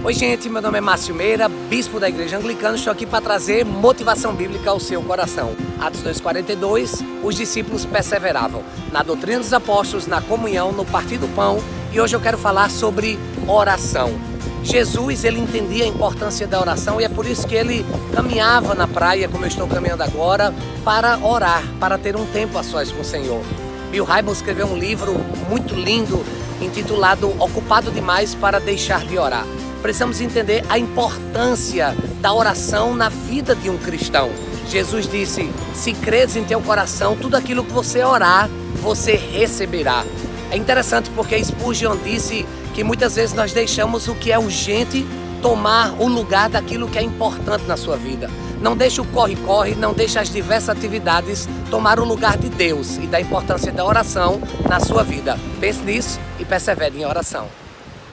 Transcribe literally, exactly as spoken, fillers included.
Oi gente, meu nome é Márcio Meira, bispo da Igreja Anglicana. Estou aqui para trazer motivação bíblica ao seu coração. Atos dois, quarenta e dois, os discípulos perseveravam na doutrina dos apóstolos, na comunhão, no partir do pão. E hoje eu quero falar sobre oração. Jesus, ele entendia a importância da oração e é por isso que ele caminhava na praia, como eu estou caminhando agora, para orar, para ter um tempo a sós com o Senhor. Bill Hybels escreveu um livro muito lindo, intitulado Ocupado Demais para Deixar de Orar. Precisamos entender a importância da oração na vida de um cristão. Jesus disse, se creres em teu coração, tudo aquilo que você orar, você receberá. É interessante porque Spurgeon disse que muitas vezes nós deixamos o que é urgente tomar o lugar daquilo que é importante na sua vida. Não deixe o corre-corre, não deixe as diversas atividades tomar o lugar de Deus e da importância da oração na sua vida. Pense nisso e persevere em oração.